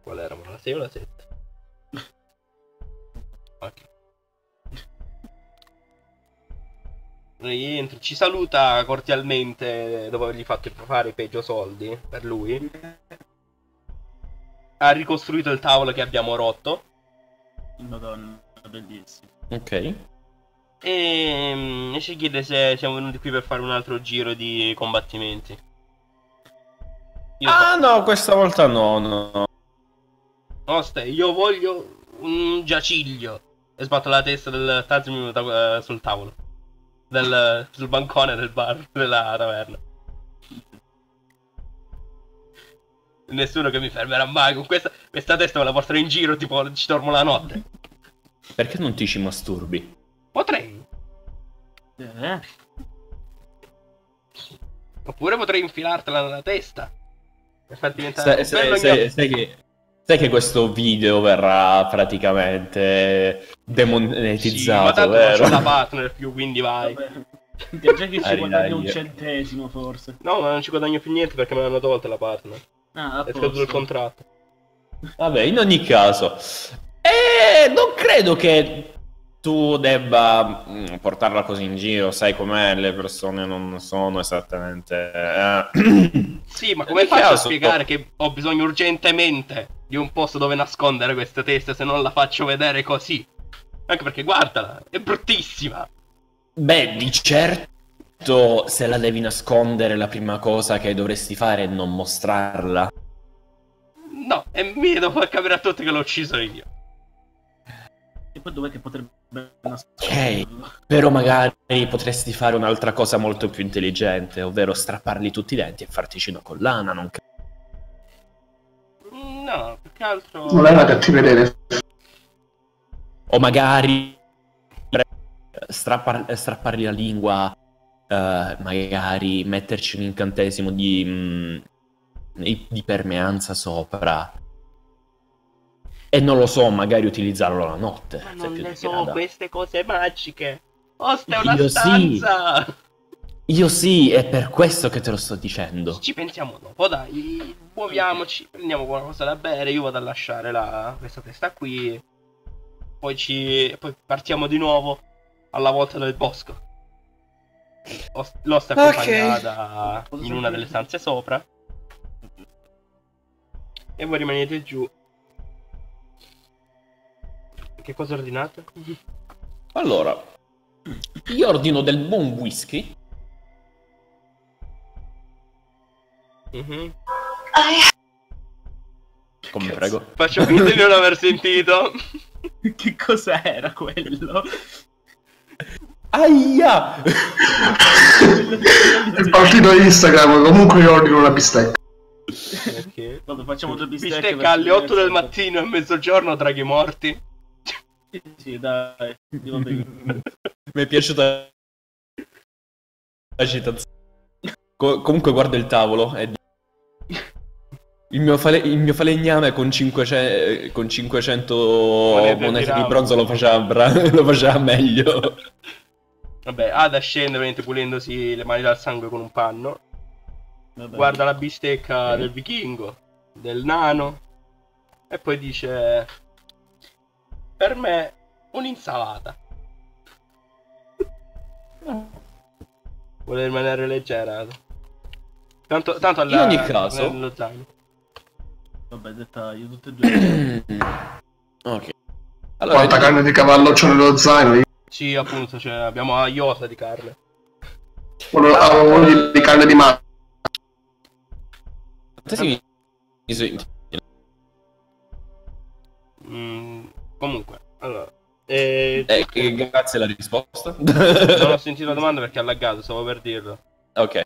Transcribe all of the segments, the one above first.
Qual era? La 6 o la 7? Ok. Rientra, ci saluta cordialmente dopo avergli fatto fare i peggio soldi per lui. Ha ricostruito il tavolo che abbiamo rotto. Madonna, bellissimo. Ok. E ci chiede se siamo venuti qui per fare un altro giro di combattimenti. No, questa volta no. Oste, io voglio un giaciglio. E sbatto la testa del Tazmi sul tavolo. Sul bancone del bar, della taverna. Nessuno che mi fermerà mai. Con questa testa me la porterò in giro, tipo ci dormo la notte. Perché non ti ci masturbi? Potrei. Oppure potrei infilartela nella testa. Per far diventare Sai che questo video verrà praticamente demonetizzato, sì, ma tanto vero? non c'ho la partner più, quindi vai. Vabbè. Già che ci guadagno un centesimo, forse. No, ma non ci guadagno più niente perché me l'hanno tolta la partner. Ah, È scaduto il contratto. Vabbè, in ogni caso, non credo che tu debba portarla così in giro, sai com'è, le persone non sono esattamente... Sì, ma come faccio a spiegare che ho bisogno urgentemente di un posto dove nascondere queste teste se non la faccio vedere così? Anche perché guardala, è bruttissima. Beh, di certo, se la devi nascondere, la prima cosa che dovresti fare è non mostrarla. No, e mi devo far capire a tutti che l'ho ucciso io. E poi dov'è che potrebbe Ok, però magari potresti fare un'altra cosa molto più intelligente, ovvero strapparli tutti i denti e fartici una collana, non No, più che altro... Non è una cattiva idea. O magari strappargli la lingua, magari metterci un incantesimo di permeanza sopra. E non lo so, magari utilizzarlo la notte. Ma se non più le ti so grada. queste cose magiche. Osta è una Io stanza. Io sì, è per questo che te lo sto dicendo. Ci pensiamo dopo, dai. Muoviamoci, prendiamo qualcosa da bere. Io vado a lasciare questa testa qui. Poi partiamo di nuovo alla volta del bosco. L'osta è accompagnata in una delle stanze sopra. E voi rimanete giù. Che cosa ordinate? Allora, io ordino del buon whisky. Come prego. Faccio finta di non aver sentito. Che cos'era quello? Aia! Il partito Instagram, comunque io ordino una bistecca. Okay. Vabbè, facciamo due bistecche. Bistecca alle 8 del mattino e a mezzogiorno, draghi morti. Sì, dai. Va bene. Mi è piaciuta la citazione. Comunque guarda il tavolo e il mio falegname con 500 monete di bronzo lo faceva meglio. Vabbè, Ada scende veramente pulendosi le mani dal sangue con un panno. Vabbè. Guarda la bistecca del vichingo, del nano. E poi dice: per me un'insalata. Vuole rimanere leggera. Tanto In ogni caso, nello zaino. Vabbè, dettaglio, tutte e due. ok. Allora, Quanta carne di cavallo c'ho nello zaino? Sì, appunto, cioè, abbiamo a iosa di carne. Uno di carne di mare. Comunque, allora. Grazie alla risposta. Non ho sentito la domanda perché ha laggato, stavo per dirlo. Ok.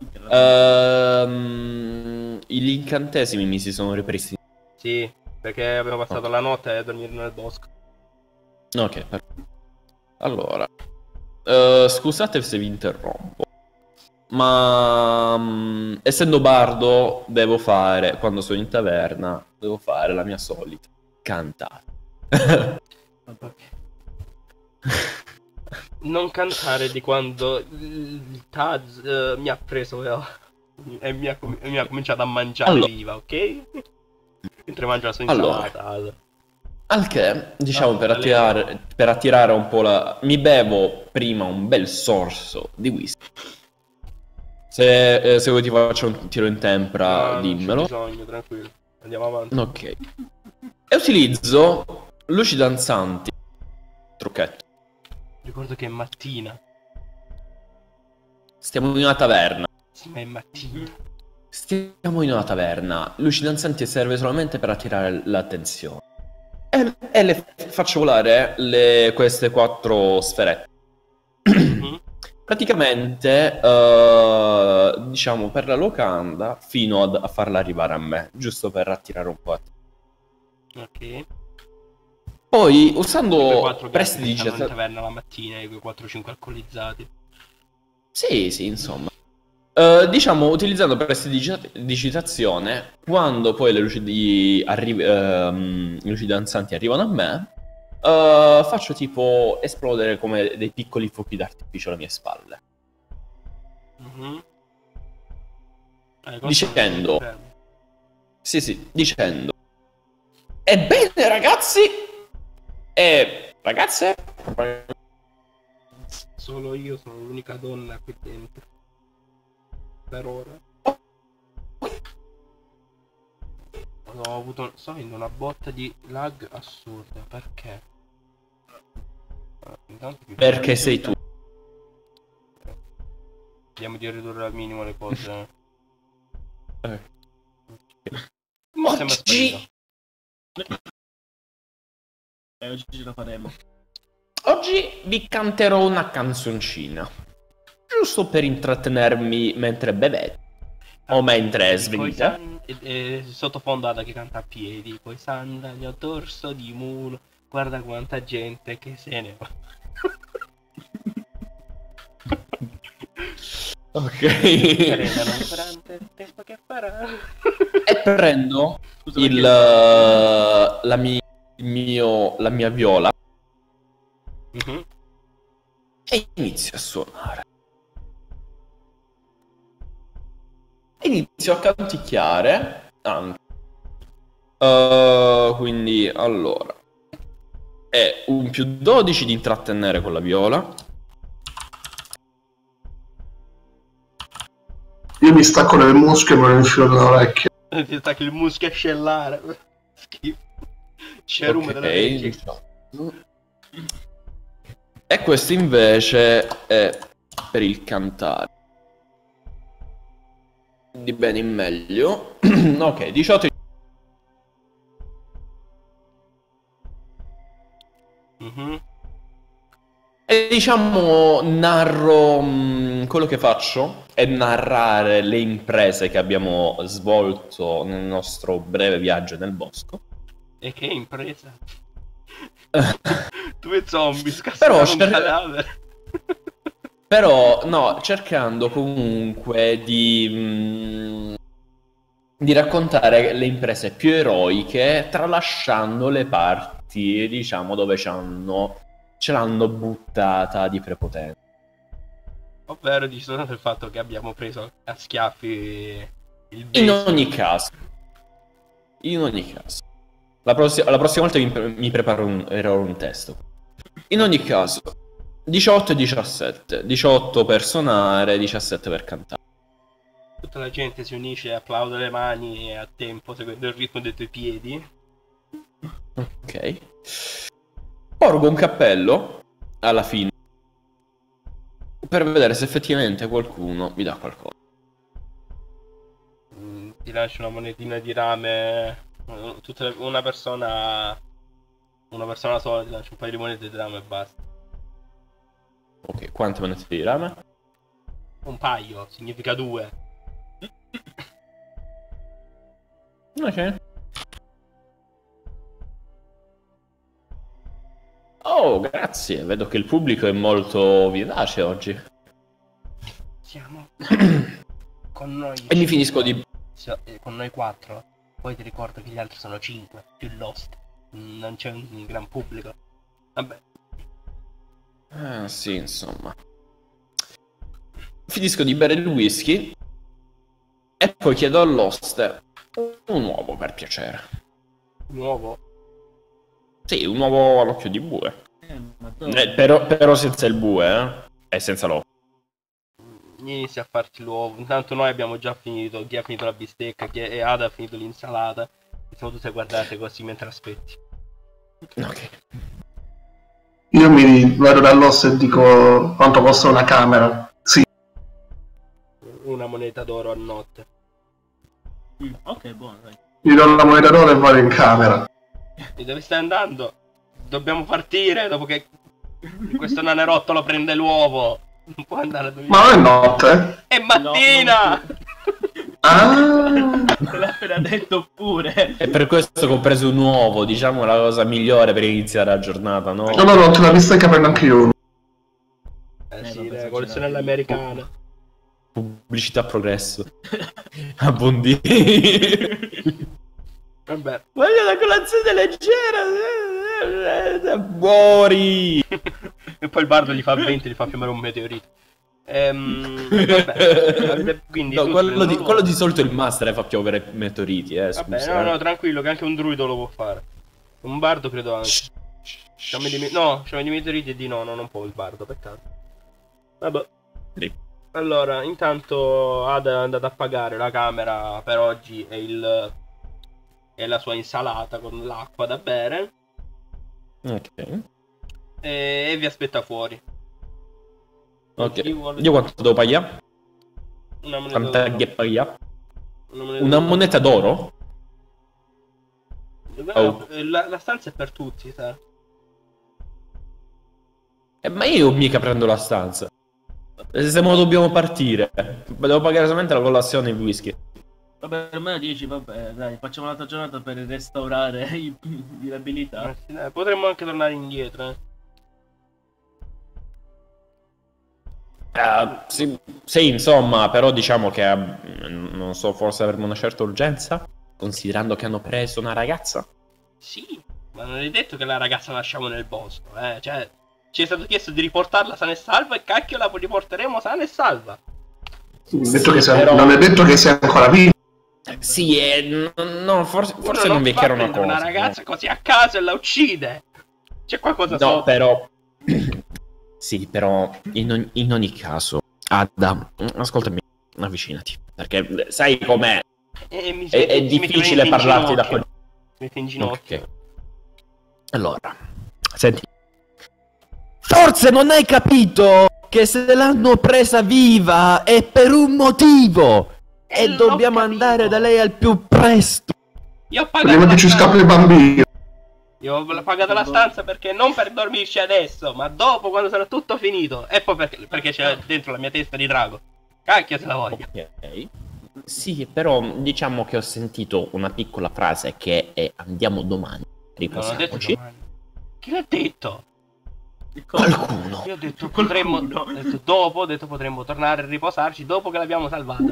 Gli incantesimi mi si sono ripristinati. Sì, perché abbiamo passato la notte a dormire nel bosco. Ok, perfetto. Allora, scusate se vi interrompo, ma essendo bardo devo fare, quando sono in taverna, devo fare la mia solita cantata. Non cantare di quando il Taz mi ha preso e mi ha cominciato a mangiare Allora. viva, ok? Mentre mangia la sua Allora. insalata. Al che, diciamo, per attirare un po' la... Mi bevo prima un bel sorso di whisky. Se vuoi ti faccio un tiro in tempra, dimmelo. Non c'è bisogno, tranquillo. Andiamo avanti. Ok. E utilizzo luci danzanti. Trucchetto. Ricordo che è mattina. Stiamo in una taverna. Sì, ma è mattina. Stiamo in una taverna. Luci danzanti serve solamente per attirare l'attenzione. E le faccio volare queste 4 sferette. Praticamente, diciamo, per la locanda fino a farla arrivare a me, giusto per attirare un po'. Ok. Poi, usando Quei prestidigitazione... in taverna la mattina e quei 4-5 alcolizzati. Sì, insomma. Diciamo, utilizzando prestidigitazione, quando poi le luci danzanti arrivano a me, faccio tipo esplodere come dei piccoli fuochi d'artificio alle mie spalle. Dicendo... Sì, dicendo... Ebbene, ragazzi! E ragazze... Solo io sono l'unica donna qui dentro. Per ora. Ho avuto... Sto avendo una botta di lag assurda. Perché? Perché sei tu. Vediamo di ridurre al minimo le cose. Oggi Oggi ce la faremo. Oggi vi canterò una canzoncina. Giusto per intrattenermi mentre bevete. O mentre svenite. Sottofondata che canta a piedi. Poi sandali a dorso di mulo. Guarda quanta gente che se ne va. Ok. Tempo che farà. E prendo la mia viola e inizio a suonare. Inizio a canticchiare anche. Quindi allora è un +12 di intrattenere con la viola. Io mi stacco le musche e me lo infilo nell'orecchio. Ti stacchi il muschio a scellare. Schifo. Cerume della vecchia. Diciamo. E questo invece è per il cantare. Di bene in meglio. Ok, 18. E diciamo narro quello che faccio è narrare le imprese che abbiamo svolto nel nostro breve viaggio nel bosco. E che impresa? 2 zombie Però scassano un cadavere. Però no, cercando comunque di raccontare le imprese più eroiche, tralasciando le parti, diciamo, dove ce l'hanno buttata di prepotenza. Ovvero di soltanto il fatto che abbiamo preso a schiaffi il In ogni caso, la prossima volta mi preparo un testo. In ogni caso, 18 e 17. 18 per suonare, 17 per cantare. Tutta la gente si unisce, applaude le mani a tempo, seguendo il ritmo dei tuoi piedi. Ok. Porgo un cappello alla fine per vedere se effettivamente qualcuno mi dà qualcosa. Ti lascio una monetina di rame. Una persona sola ti lascia un paio di monete di rame e basta. Ok, quante monete di rame? Un paio, significa 2. Ok. Oh, grazie. Vedo che il pubblico è molto vivace oggi. Siamo con noi. E mi finisco di... Con noi 4. Poi ti ricordo che gli altri sono 5, più Lost. Non c'è un gran pubblico. Vabbè. Sì, insomma. Finisco di bere il whisky e poi chiedo all'oste un uovo, per piacere. Nuovo? Sì, un uovo all'occhio di bue. Ma Però senza il bue, e senza l'occhio. Inizia a farti l'uovo. Intanto noi abbiamo già finito. Chi ha finito la bistecca, e Ada ha finito l'insalata. Siamo tutte guardate così mentre aspetti. Ok. Io mi vado dall'osso e dico quanto costa una camera. Sì. Una moneta d'oro a notte. Ok, buono, dai. Gli do la moneta d'oro e vado in camera. E dove stai andando? Dobbiamo partire dopo che questo nanerottolo prende l'uovo. Non può andare a dormire. Ma non è notte? È mattina! Ah! Te l'ha appena detto pure. E per questo che ho preso un uovo, diciamo la cosa migliore per iniziare la giornata, no? No, te la bistecca prendo anche io uno. Sì, vabbè, la colazione all'americana. Pubblicità progresso. Abbondi. Vabbè. Voglio la colazione leggera. Muori. E poi il bardo gli fa 20, gli fa piomare un meteorite. Vabbè, quindi No, tu quello di solito il master fa piovere meteoriti, scusa. Vabbè, no, tranquillo, che anche un druido lo può fare. Un bardo credo anche. No, c'è di meteoriti e di no, non può il bardo, peccato. Vabbè. Sì. Allora, intanto Ada è andata a pagare la camera per oggi e la sua insalata con l'acqua da bere. Ok. E vi aspetta fuori. Ok. Io Io quanto devo pagare? Una moneta Quanta d'oro. che pagare? Una Una moneta d'oro? d'oro. La stanza è per tutti, sai. Ma io mica prendo la stanza. Se mo dobbiamo partire, devo pagare solamente la colazione e il whisky. Vabbè, per me dici, vabbè, dai, facciamo un'altra giornata per restaurare le abilità. Sì, dai, potremmo anche tornare indietro, Sì, insomma, però diciamo che non so, forse avremo una certa urgenza, considerando che hanno preso una ragazza. Sì, ma non è detto che la ragazza la lasciamo nel bosco, cioè, ci è stato chiesto di riportarla sana e salva e cacchio la riporteremo sana e salva. Non è detto che sia ancora viva. Sì, no, forse non vi è chiaro una cosa. Una ragazza così a caso e la uccide. C'è qualcosa sotto. No, però... Sì, però in ogni caso, Ada, ascoltami, avvicinati, perché sai com'è, è difficile parlarti da quel... Metti in ginocchio. Ok. Allora, senti, forse non hai capito che se l'hanno presa viva è per un motivo e dobbiamo andare da lei al più presto. Io ho Prima pagato che ci scappi il bambino. Io ho pagato la stanza perché non per dormirci adesso, ma dopo quando sarà tutto finito. E poi perché c'è dentro la mia testa di drago. Cacchio se la voglio. Ok. Sì, però diciamo che ho sentito una piccola frase che è andiamo domani, riposiamoci. Chi l'ha detto? Qualcuno. Io ho detto potremmo tornare a riposarci dopo che l'abbiamo salvata.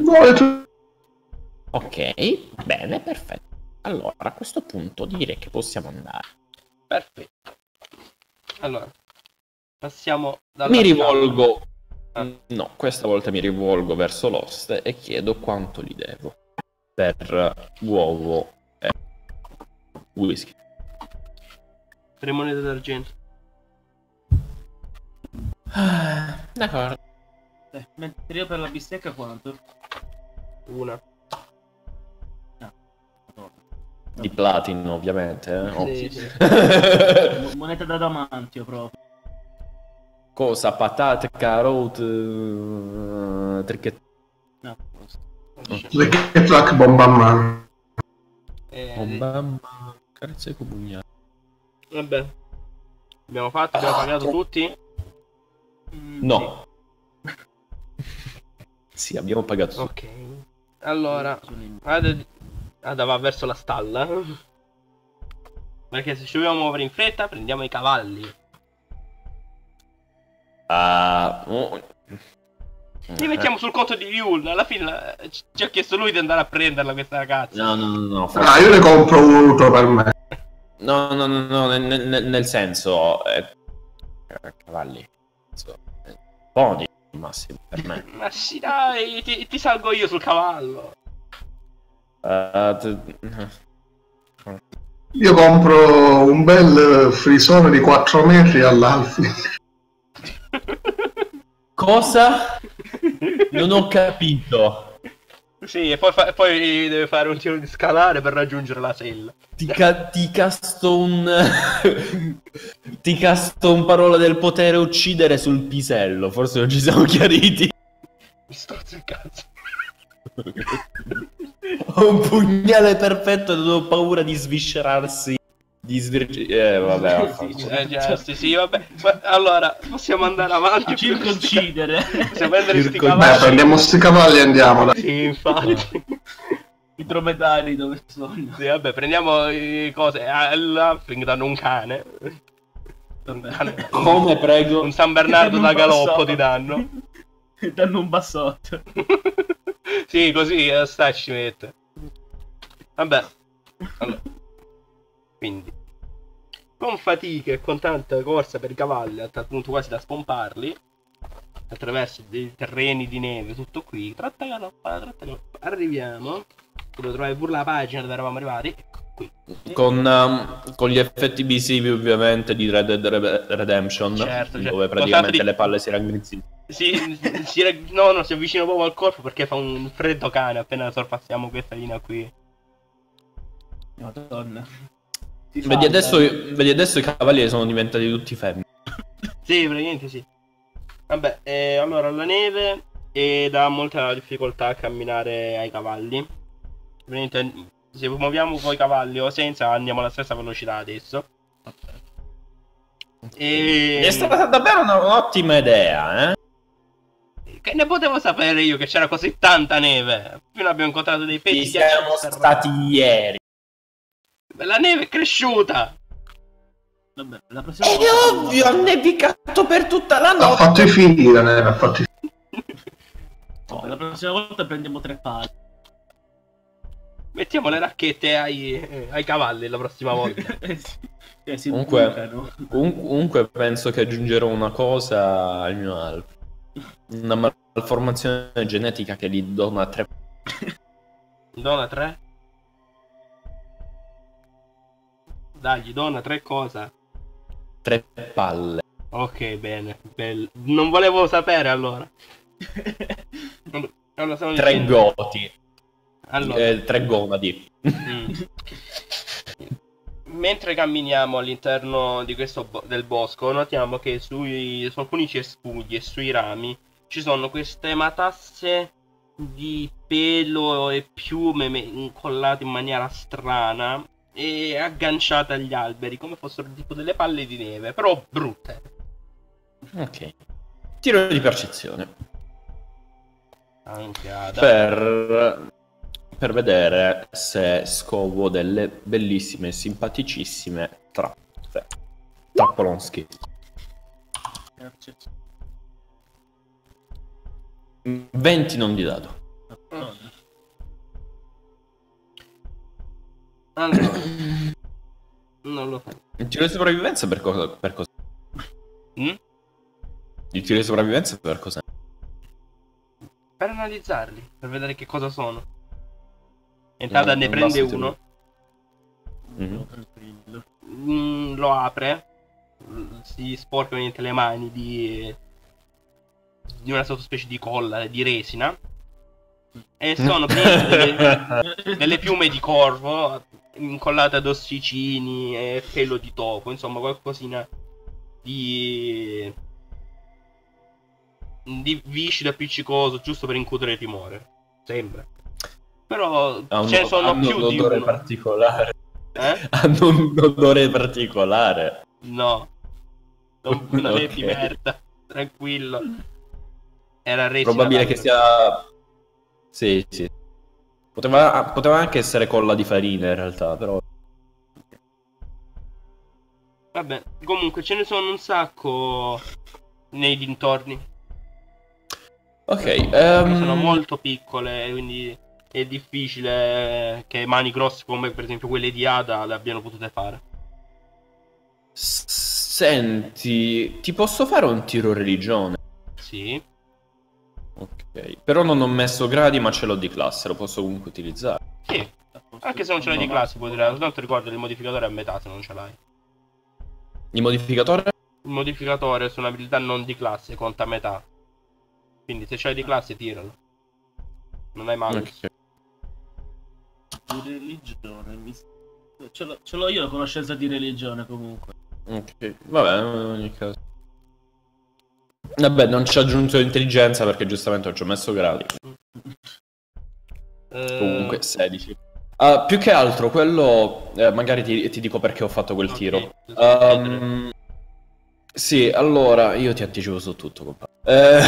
Ok, bene, perfetto. Allora, a questo punto direi che possiamo andare. Perfetto. Allora, passiamo dalla Mi rivolgo... No, questa volta mi rivolgo verso l'oste e chiedo quanto gli devo per uovo e whisky. 3 monete d'argento. D'accordo. Mentre io per la bistecca quanto? Una. Di platino, ovviamente. Sì. Moneta da damantio proprio. Cosa? Patate, carote, trichet... No. Che track bomba a mano. Mamma, carezza con pugnale. Vabbè. Abbiamo pagato tutti? No. Sì, abbiamo pagato tutti. Ok. Allora, Ada va verso la stalla. Perché se ci dobbiamo muovere in fretta, prendiamo i cavalli. Li mettiamo sul conto di Yuln. Alla fine ci ha chiesto lui di andare a prenderla questa ragazza. No. Io ne compro uno per me. No, nel senso... cavalli. Pony, al massimo, per me. Ma sì, dai, ti salgo io sul cavallo. Io compro un bel frisone di 4 metri all'Alfi. Cosa? Non ho capito. Sì, e poi deve fare un tiro di scalare per raggiungere la sella. Ti casto un... ti casto un parola del potere uccidere sul pisello. Forse non ci siamo chiariti. Mi strozzo il cazzo. Ho un pugnale perfetto e non ho paura di sviscerarsi. Vabbè. Sì, vabbè. Ma, allora, possiamo andare avanti. Circoncidere. Possiamo prendere sti Beh, cavalli. prendiamo sti cavalli e andiamo. Dai. Sì, infatti. I dromedari dove sono? Sì, vabbè, prendiamo le cose. All'Huffling danno un cane. Come, prego? Un San Bernardo Danno da un galoppo bassotto. ti danno. Danno un bassotto. Sì, così sta ci mette. Vabbè. Allora. Quindi con fatica e con tanta corsa per i cavalli, a tal punto quasi da spomparli, attraverso dei terreni di neve, tutto qui, tratta galoppa, arriviamo. Devo trovare pure la pagina dove eravamo arrivati. Ecco qui. Con gli effetti visivi ovviamente di Red Dead Redemption, Certo. dove praticamente Di- le palle si raggrinzano. No, si avvicina proprio al corpo perché fa un freddo cane appena sorpassiamo questa linea qui. Madonna. Vedi adesso i cavalli sono diventati tutti femmine. Sì, praticamente sì. Vabbè, allora la neve dà molta difficoltà a camminare ai cavalli. Praticamente, se muoviamo con i cavalli o senza andiamo alla stessa velocità adesso. È stata davvero un'ottima idea, eh? Che ne potevo sapere io che c'era così tanta neve? Fino abbiamo incontrato dei pezzi Ci di ghiaccio siamo sterrati. stati ieri. La neve è cresciuta. Vabbè, la prossima È ovvio, ha nevicato per tutta la Ha notte. fatto i figli la neve, ha fatto i figli. Vabbè, la prossima volta prendiamo 3 palle. Mettiamo le racchette ai cavalli la prossima volta. Si Comunque, bucano. comunque penso che aggiungerò una cosa al mio albo. Una malformazione genetica che gli dona 3. Dona 3? Dai, gli dona 3 cosa? 3 palle. Ok, bene, bello. Non volevo sapere allora. Allora, stavo 3 dicendo- goti. Allora, 3 gonadi. mm. Mentre camminiamo all'interno di del bosco, notiamo che su alcuni cespugli e sui rami ci sono queste matasse di pelo e piume incollate in maniera strana e agganciate agli alberi, come fossero tipo delle palle di neve, però brutte. Ok. Tiro di percezione. Anche ad... Per vedere se scovo delle bellissime e simpaticissime trappolonschi. 20 non di dato. Allora, non lo fa. Il tiro di sopravvivenza per cosa? Mm? Il tiro di sopravvivenza per cosa? Per analizzarli, per vedere che cosa sono. Entrata ne non prende basta uno, Mhm. Tranquillo. lo apre, si sporca ovviamente le mani di una sottospecie di colla, di resina, e sono delle piume di corvo incollate ad ossicini e pelo di topo, insomma qualcosina di viscido appiccicoso, giusto per incutere timore, sembra. Però ce ne sono hanno più un di odore uno. particolare. Hanno un odore particolare. No, non è Ok. di merda, tranquillo. Era resina. Probabile che sia... Sì. Poteva anche essere colla di farina in realtà, però... Vabbè, comunque ce ne sono un sacco nei dintorni. Ok, Sono molto piccole, quindi è difficile che mani grosse come per esempio quelle di Ada le abbiano potute fare. Senti, ti posso fare un tiro religione? Sì. Ok, però non ho messo gradi ma ce l'ho di classe, lo posso comunque utilizzare. Sì. Anche se non ce l'hai di classe, puoi tirare. Soltanto ricorda il modificatore a metà se non ce l'hai. Il modificatore? Il modificatore su un'abilità non di classe conta a metà. Quindi se ce l'hai di classe tiralo. Non hai malus. Ok. Di religione. Ce l'ho io la conoscenza di religione comunque. Ok, vabbè, in ogni caso. Vabbè, non ci ho aggiunto intelligenza perché giustamente ci ho messo gradi. Comunque 16. Più che altro quello, magari ti dico perché ho fatto quel tiro. Sì, allora, io ti anticipo su tutto, compadre.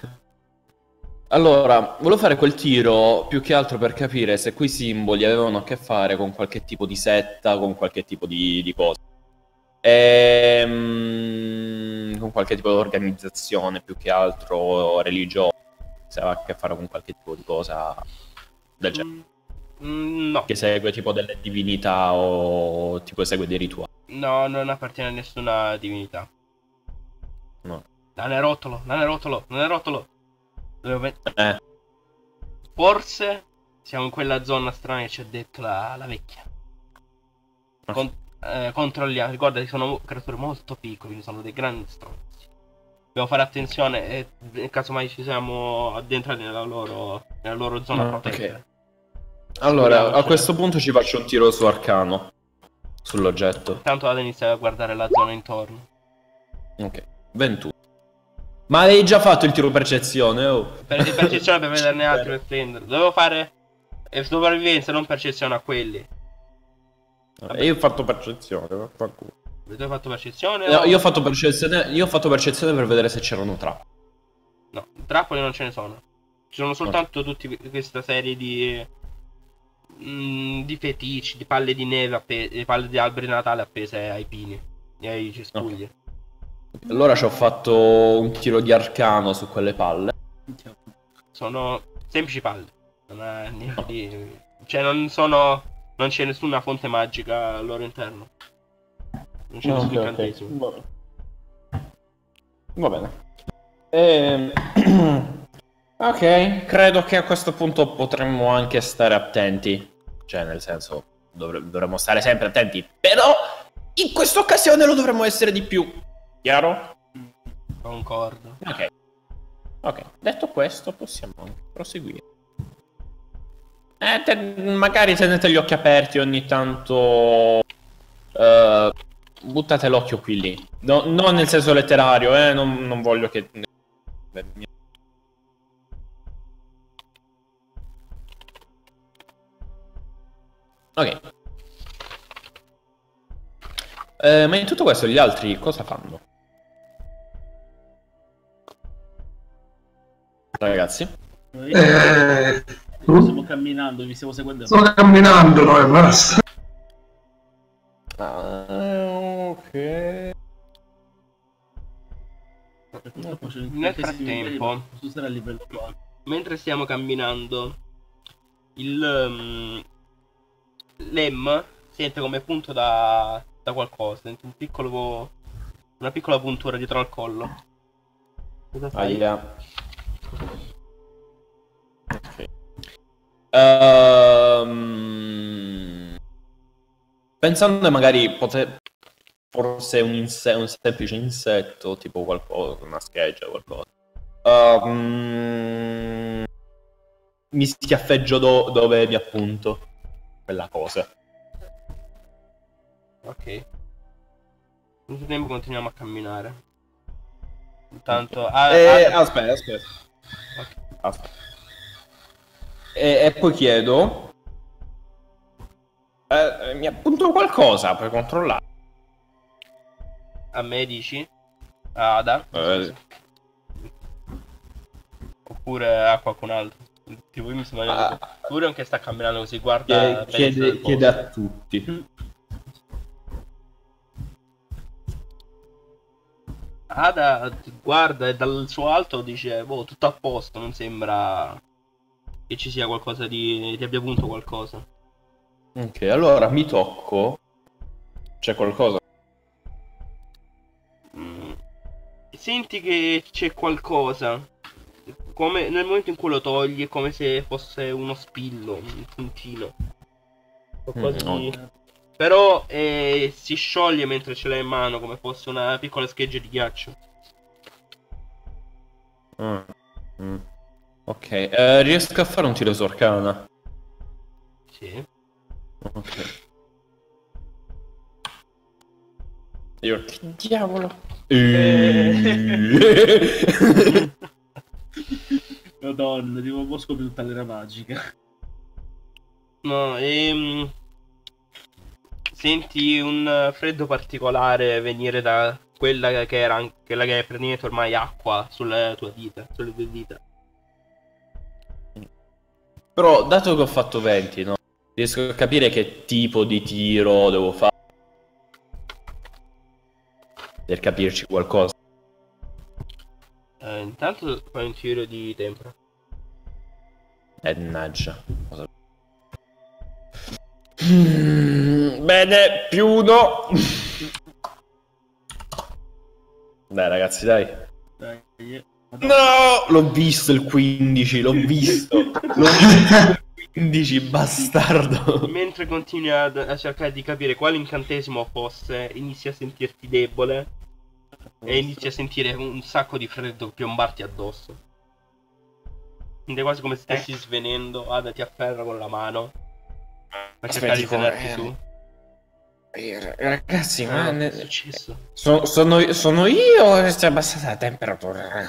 Allora, volevo fare quel tiro più che altro per capire se quei simboli avevano a che fare con qualche tipo di setta, con qualche tipo di cosa. Con qualche tipo di organizzazione più che altro religiosa, se aveva a che fare con qualche tipo di cosa del genere. No. Che segue tipo delle divinità o tipo segue dei rituali. No, non appartiene a nessuna divinità. No. Nanerottolo. Forse siamo in quella zona strana che ci ha detto la vecchia. Controlliamo, ricorda che sono creature molto piccole, quindi sono dei grandi stronzi. Dobbiamo fare attenzione e nel caso mai ci siamo addentrati nella loro zona protetta. Ok. Allora, a questo punto ci faccio un tiro su arcano sull'oggetto. Intanto vado a iniziare a guardare la zona intorno. Ok, 21. Ma hai già fatto il tiro percezione? Oh. Percezione per vederne altri per prenderlo. Dovevo fare sopravvivenza, non percezione a quelli. Io ho fatto percezione. Tu hai fatto percezione? No, io ho fatto percezione per vedere se c'erano trappole. No, trappole non ce ne sono. Ci sono soltanto tutti questa serie di feticci, di palle di neve di palle di alberi di Natale appese ai pini e ai cespugli. Okay. Allora ci ho fatto un tiro di arcano su quelle palle. Sono semplici palle. Non è niente di... Cioè non c'è nessuna fonte magica al loro interno. Non c'è nessun incantesimo. Va bene. Ok, credo che a questo punto potremmo anche stare attenti. Cioè, nel senso, dovremmo stare sempre attenti. Però, in questa occasione lo dovremmo essere di più. Chiaro? Concordo. Ok, detto questo, possiamo anche proseguire. Magari tenete gli occhi aperti ogni tanto. Buttate l'occhio qui lì. No, non nel senso letterario, non voglio che... Ok. Ma in tutto questo gli altri cosa fanno? Ragazzi? Stiamo camminando, vi stiamo seguendo. Sto camminando, no, basta. Ok. Nel frattempo, a livello 4. mentre stiamo camminando, Lem sente come punto da qualcosa, sente una piccola puntura dietro al collo. Cosa fai? Aia. Ok. Pensando magari forse un semplice insetto, tipo qualcosa, una scheggia o qualcosa. Mi schiaffeggio dove mi appunto quella cosa. Ok. Nel frattempo continuiamo a camminare. Intanto... Aspetta. Ok. Aspetta. E poi chiedo... mi appunto qualcosa per controllare. A me dici? Ada? Oppure a qualcun altro? Tipo io mi sembra pure anche sta camminando così, guarda... Chiede a tutti. Ada guarda e dal suo alto dice, boh, tutto a posto, non sembra che ci sia qualcosa ti abbia punto qualcosa. Ok, allora mi tocco. C'è qualcosa? Senti che c'è qualcosa. Come nel momento in cui lo togli è come se fosse uno spillo, un puntino. Qualcosa di... ok. Però si scioglie mentre ce l'hai in mano, come fosse una piccola scheggia di ghiaccio. Ok, riesco a fare un tiro su Arcana? Sì. Ok. Io, che diavolo? Madonna, tipo un po' scopri tutta l'era magica. No, senti un freddo particolare venire da quella che era quella che è praticamente ormai acqua sulle tue dita, sulle tue dita. Però, dato che ho fatto 20, no? Riesco a capire che tipo di tiro devo fare. Per capirci qualcosa. Intanto fai un tiro di tempra. Mannaggia. Bene, più 1. Dai ragazzi, dai. Dai, No! L'ho visto il 15, l'ho visto. L'ho visto il 15, bastardo. Mentre continui a cercare di capire quale incantesimo fosse, inizi a sentirti debole e inizi a sentire un sacco di freddo piombarti addosso. Quindi è quasi come se stessi svenendo. Ada ti afferra con la mano per cercare di tenerti su. Ragazzi, Che è successo? sono io o si è abbassata la temperatura?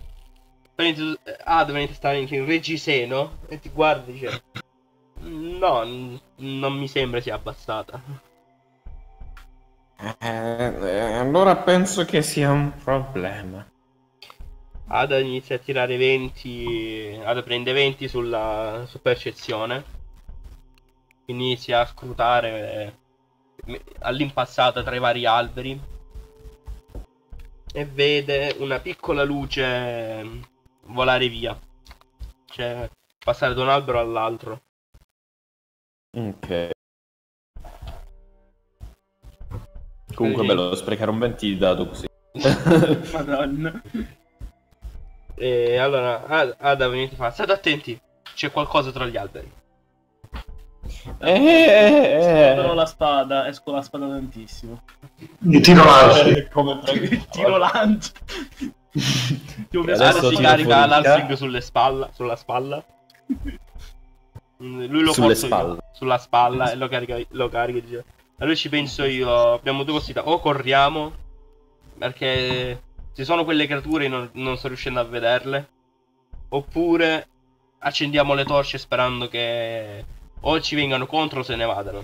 Dovete stare in reggiseno e ti guardi e dice: no, non mi sembra sia abbassata. Allora penso che sia un problema. Ada inizia a tirare 20. Ada prende 20 su percezione. Inizia a scrutare all'impassata tra i vari alberi e vede una piccola luce volare via, cioè passare da un albero all'altro. Ok. Comunque bello sprecare un 20 dato così. Madonna. E allora Ada venite fa: state attenti, c'è qualcosa tra gli alberi. Però la spada, esco la spada tantissimo. Mi tiro l'altro. Come Tiro lancio. Ada si tiro carica fuori, l'Alfring sulla spalla. Lui lo Sulle porta spalle. sulla spalla e lo carica e dice: allora ci penso io, abbiamo due possibilità: o corriamo, perché ci sono quelle creature e non sto riuscendo a vederle, oppure accendiamo le torce sperando che o ci vengano contro o se ne vadano.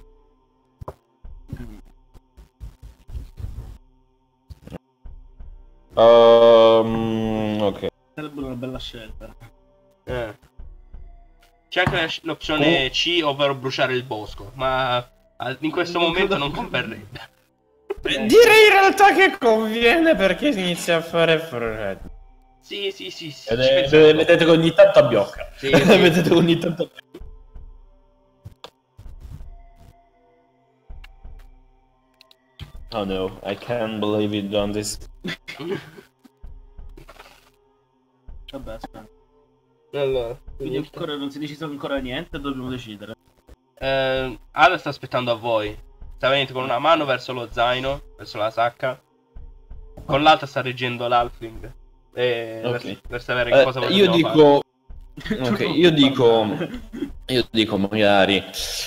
Ok. Sarebbe una bella scelta. C'è anche l'opzione C, ovvero bruciare il bosco, ma in questo momento non converrebbe. Direi in realtà che conviene perché si inizia a fare freddo. Sì, Vedete che ogni tanto abbiocca. Sì. Vedete che ogni tanto abbiocca. Oh no, I can't believe it done this. Vabbè, aspetta. Allora, Quindi ancora non si è deciso ancora niente, dobbiamo decidere. Ada sta aspettando a voi. Sta venendo con una mano verso lo zaino, verso la sacca. Con l'altra sta reggendo l'Alfring. Per sapere che cosa Io vogliamo dico... Ok, io dico magari...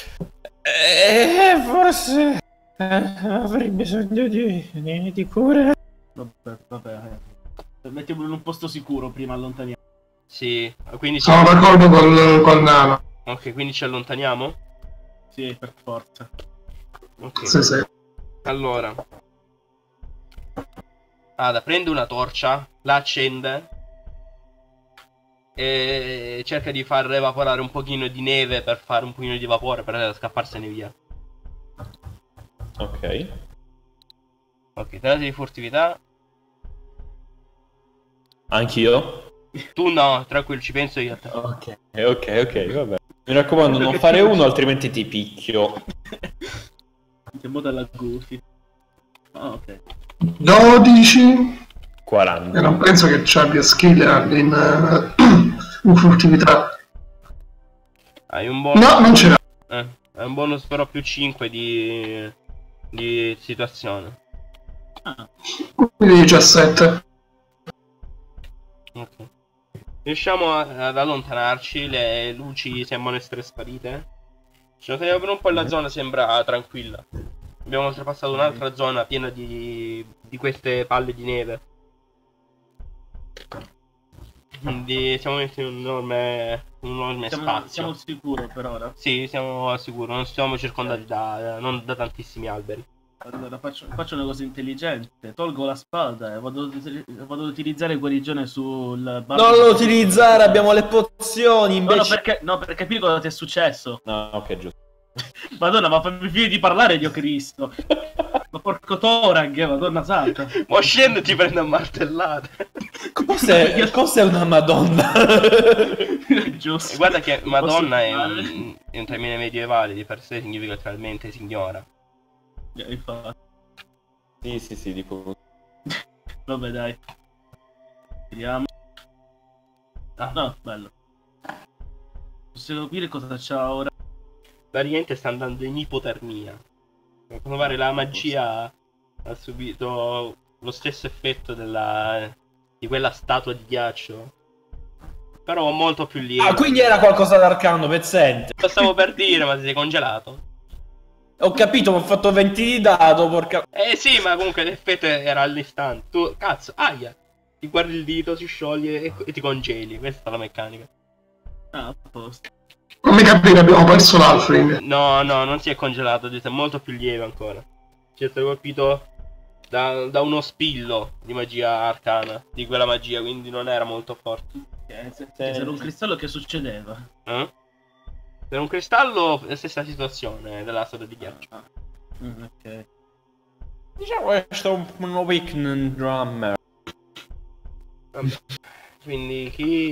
forse... avrei bisogno di cure. Vabbè. Mettiamolo in un posto sicuro, prima allontaniamo. Sì, quindi Sono d'accordo col nano. Ok, quindi ci allontaniamo? Sì, per forza. Ok. Sì. Allora, Ada prende una torcia, la accende e cerca di far evaporare un pochino di neve per fare un pochino di vapore per scapparsene via. Ok. Ok, tenete di furtività. Anch'io? Tu no, tranquillo, ci penso io a te. Ok, vabbè. Mi raccomando, non fare uno, altrimenti ti picchio. Andiamo dalla Goofy. Ah, ok. 12. 40. E non penso che ci abbia skill in furtività. Hai un buon... No, non ce l'ha. un bonus però più 5 di situazione. Ah, Quindi 17. Ok. Riusciamo ad allontanarci, le luci sembrano essere sparite. Ci per un po' la zona sembra tranquilla. Abbiamo oltrepassato un'altra zona piena di queste palle di neve. Quindi siamo messi in un enorme spazio. siamo sicuri per ora. Sì, siamo al sicuro, non siamo circondati non da tantissimi alberi. Allora faccio una cosa intelligente. Tolgo la spada e vado ad utilizzare guarigione sul bardo. Non lo utilizzare, abbiamo le pozioni, No, invece... per capire cosa ti è successo. No, ok, giusto. Madonna, ma fammi finire di parlare, Dio Cristo. Ma porco Torag, madonna santa. Ma scende e ti prende a martellate. Cos'è una Madonna? Giusto. E guarda che Madonna è Posso è un termine medievale, di per sé significa letteralmente signora. Infatti. Sì, dico... Vabbè, dai. Vediamo. Ah. No, bello. Possiamo capire cosa c'ha ora. Praticamente sta andando in ipotermia. A quanto pare la magia ha subito lo stesso effetto di quella statua di ghiaccio. Però molto più lieve. Ah, quindi era qualcosa d'arcano, pezzente. Lo stavo per dire, ma si è congelato. Ho capito, mi ho fatto 20 di dado, porca... Eh sì, ma comunque l'effetto era all'istante. Tu, cazzo, aia! Ti guardi il dito, si scioglie e ti congeli. Questa è la meccanica. Ah, a posto. Non mi capire, abbiamo perso l'Alfring. No, non si è congelato, è molto più lieve ancora. Ci è stato colpito da uno spillo di magia arcana, di quella magia, quindi non era molto forte. Se era un cristallo, che succedeva? Per un cristallo, la stessa situazione della statua di ghiaccio. Ok. Diciamo che è un weakling drummer. Vabbè. Quindi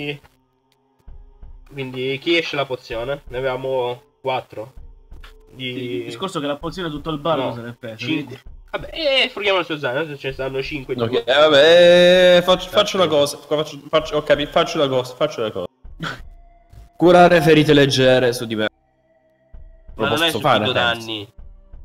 chi esce la pozione? Ne avevamo 4. Il discorso che la pozione tutto il bar No, se l'è preso. 5. Vabbè, frughiamo il suo zaino, se ce ne stanno 5 Ok, vabbè, faccio una cosa. Ho capito, faccio una cosa. Curare ferite leggere su di me. Ma non è posso subito fare, danni.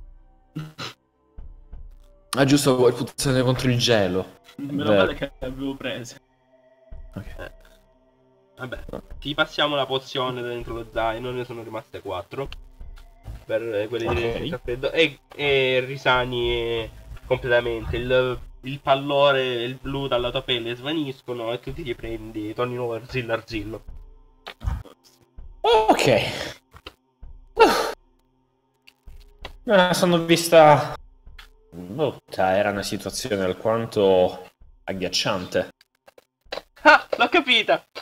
Ah, giusto, vuoi puzzare contro il gelo. Meno male che avevo preso. Ok. Vabbè, ti passiamo la pozione dentro lo zaino, ne sono rimaste 4. Per quelli di raffreddo. E risani completamente. Il pallore e il blu dalla tua pelle svaniscono e tu ti riprendi, torni nuovo arzillo. Ok. Sono vista brutta, era una situazione alquanto agghiacciante. Ah, l'ho capita!